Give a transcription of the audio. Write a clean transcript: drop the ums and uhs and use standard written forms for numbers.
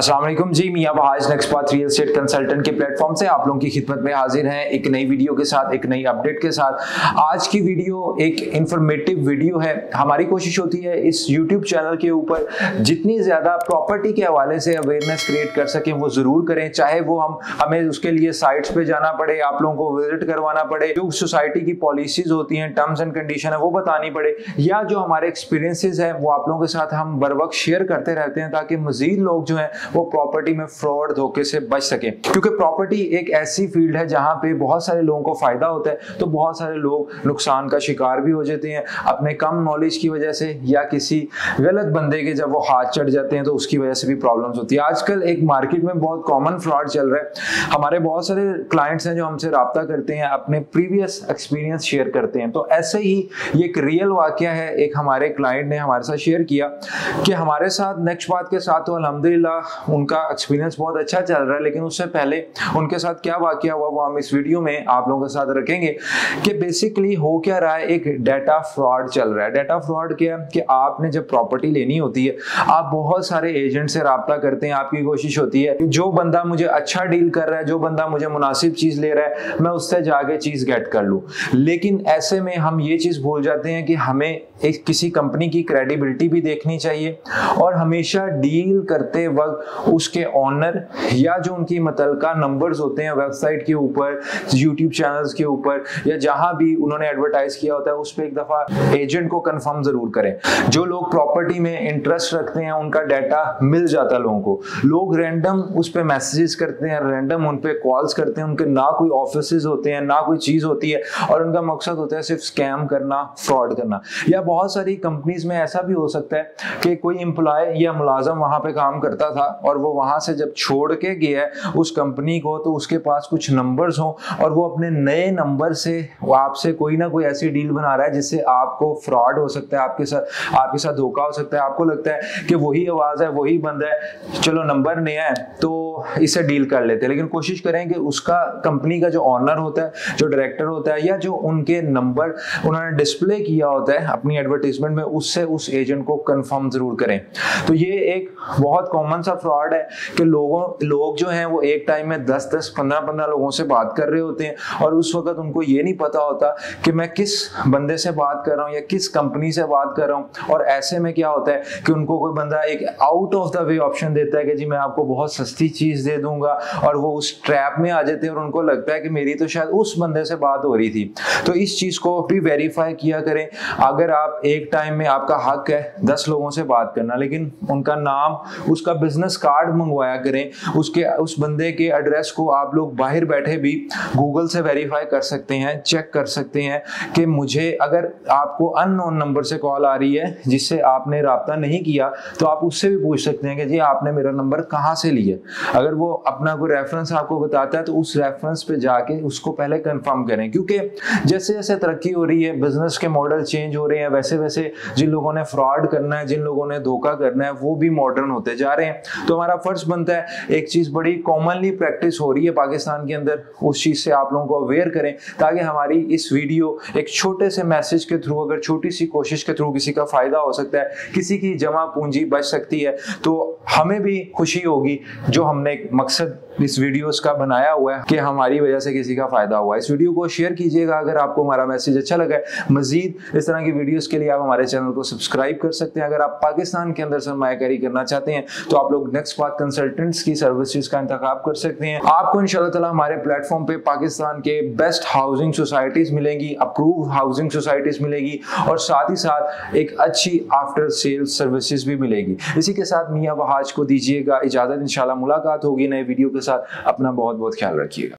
अस्सलाम वालेकुम जी, मियां Wahaj next path real estate consultant के प्लेटफॉर्म से आप लोगों की खिदमत में हाजिर हैं एक नई वीडियो के साथ, एक नई अपडेट के साथ। आज की वीडियो एक इंफॉर्मेटिव वीडियो है। हमारी कोशिश होती है इस यूट्यूब चैनल के ऊपर जितनी ज़्यादा प्रॉपर्टी के हवाले से अवेयरनेस क्रिएट कर सकें वो ज़रूर करें, चाहे वो हमें उसके लिए साइट्स पे जाना पड़े, आप लोगों को विजिट करवाना पड़े, जो सोसाइटी की पॉलिसीज होती हैं, टर्म्स एंड कंडीशन है वो बतानी पड़े, या जो हमारे एक्सपीरियंसेस है वो आप लोगों के साथ हम बर वक्त शेयर करते रहते हैं ताकि मजीद लोग जो है वो प्रॉपर्टी में फ्रॉड धोखे से बच सके। क्योंकि प्रॉपर्टी एक ऐसी फील्ड है जहां पे बहुत सारे लोगों को फायदा होता है, तो बहुत सारे लोग नुकसान का शिकार भी हो जाते हैं अपने कम नॉलेज की वजह से, या किसी गलत बंदे के जब वो हाथ चढ़ जाते हैं तो उसकी वजह से भी प्रॉब्लम्स होती है। आजकल एक मार्केट में बहुत कॉमन फ्रॉड चल रहा है। हमारे बहुत सारे क्लाइंट्स हैं जो हमसे राब्ता करते हैं, अपने प्रीवियस एक्सपीरियंस शेयर करते हैं। तो ऐसे ही ये एक रियल वाकया है, एक हमारे क्लाइंट ने हमारे साथ शेयर किया कि हमारे साथ नेक्स्ट बात के साथ तो अल्हम्दुलिल्लाह उनका एक्सपीरियंस बहुत अच्छा चल रहा है, लेकिन उससे पहले उनके साथ क्या वाकया हुआ वो हम इस वीडियो में आप लोगों के साथ रखेंगे कि बेसिकली हो क्या रहा है। एक डाटा फ्रॉड चल रहा है। डाटा फ्रॉड क्या है कि आपने जब प्रॉपर्टी लेनी होती है आप बहुत सारे एजेंट से राब्ता करते हैं। आपकी कोशिश होती है कि जो बंदा मुझे अच्छा डील कर रहा है, जो बंदा मुझे मुनासिब चीज ले रहा है, मैं उससे जाके चीज गेट कर लूं। लेकिन ऐसे में हम ये चीज भूल जाते हैं कि हमें एक किसी कंपनी की क्रेडिबिलिटी भी देखनी चाहिए, और हमेशा डील करते वक्त उसके ऑनर या जो उनकी मुतल्लिका नंबर्स होते हैं वेबसाइट के ऊपर, यूट्यूब चैनल्स के ऊपर, या जहां भी उन्होंने एडवर्टाइज किया होता है उस पर एक दफा एजेंट को कंफर्म जरूर करें। जो लोग प्रॉपर्टी में इंटरेस्ट रखते हैं उनका डाटा मिल जाता है लोगों को। लोग रैंडम उस पर मैसेजेस करते हैं, रैंडम उन पर कॉल्स करते हैं, उनके ना कोई ऑफिस होते हैं ना कोई चीज होती है, और उनका मकसद होता है सिर्फ स्कैम करना, फ्रॉड करना। या बहुत सारी कंपनीज में ऐसा भी हो सकता है कि कोई एम्प्लॉय या मुलाजम वहां पे काम करता था और वो वहां से जब छोड़ के गया है उस कंपनी को, तो उसके पास कुछ नंबर्स हो और वो अपने नए नंबर से आपसे कोई ना कोई ऐसी डील बना रहा है जिससे आपको फ्रॉड हो सकता है, आपके साथ धोखा हो सकता है। आपको लगता है कि वही आवाज है, वही बंदा है, चलो नंबर नया है तो इसे डील कर लेते हैं। लेकिन कोशिश करें कि उसका कंपनी का जो ऑनर होता है, जो डायरेक्टर होता है, या जो उनके नंबर उन्होंने डिस्प्ले किया होता है अपनी एडवर्टाइजमेंट में, उससे उस एजेंट को कंफर्म जरूर करें। तो ये एक बहुत कॉमन सा फ्रॉड है कि लोग जो हैं वो एक टाइम में 10-10, 15-15 लोगों से बात कर रहे होते हैं, और उस वक्त उनको ये नहीं पता होता कि मैं किस बंदे से बात कर रहा हूँ या किस कंपनी से बात कर रहा हूँ। और ऐसे में क्या होता है कि उनको कोई बंदा एक out of the way option देता है कि जी मैं आपको बहुत सस्ती चीज दे दूंगा, और वो उस ट्रैप में आ जाते हैं और उनको लगता है कि मेरी तो शायद उस बंदे से बात हो रही थी। तो इस चीज को भी वेरीफाई किया करें। अगर आप एक टाइम में, आपका हक है 10 लोगों से बात करना, लेकिन उनका नाम, उसका बिजनेस कार्ड मंगवाया करें, उस बंदे के एड्रेस को आप लोग बाहर बैठे भी गूगल से वेरीफाई कर सकते हैं, चेक कर सकते हैं कि मुझे, अगर आपको अननोन नंबर से कॉल आ रही है जिससे आपने राब्ता नहीं किया, तो आप उससे भी पूछ सकते हैं कि जी आपने मेरा नंबर कहाँ से लिया। अगर वो अपना कोई रेफरेंस आपको बताता है तो उस रेफरेंस पे जाके उसको पहले कंफर्म करें, क्योंकि जैसे जैसे तरक्की हो रही है, बिजनेस के मॉडल चेंज हो रहे हैं, वैसे वैसे जिन लोगों ने फ्रॉड करना है, जिन लोगों ने धोखा करना है, वो भी मॉडर्न होते जा रहे हैं। तो हमारा फर्ज बनता है, एक चीज बड़ी कॉमनली प्रैक्टिस हो रही है पाकिस्तान के अंदर, उस चीज से आप लोगों को अवेयर करें, ताकि हमारी इस वीडियो एक छोटे से मैसेज के थ्रू, अगर छोटी सी कोशिश के थ्रू किसी का फायदा हो सकता है, किसी की जमा पूंजी बच सकती है, तो हमें भी खुशी होगी जो हमने एक मकसद इस वीडियोस का बनाया हुआ है कि हमारी वजह से किसी का फायदा हुआ। इस वीडियो को शेयर कीजिएगा अगर आपको हमारा मैसेज अच्छा लगा है। मजीद इस तरह की वीडियोस के लिए आप हमारे चैनल को सब्सक्राइब कर सकते हैं। अगर आप पाकिस्तान के अंदर सरमायाकारी करना चाहते हैं तो आप लोग नेक्स्ट पाथ कंसल्टेंट्स की सर्विसेज का इंतखाब कर सकते हैं। आपको इंशाल्लाह ताला हमारे प्लेटफॉर्म पे पाकिस्तान के बेस्ट हाउसिंग सोसाइटीज मिलेंगी, अप्रूव हाउसिंग सोसाइटीज मिलेगी, और साथ ही साथ एक अच्छी आफ्टर सेल सर्विसेज भी मिलेगी। इसी के साथ मियां वहाज को दीजिएगा इजाजत। इंशाल्लाह मुलाकात होगी नए वीडियो के साथ। अपना बहुत बहुत ख्याल रखिएगा।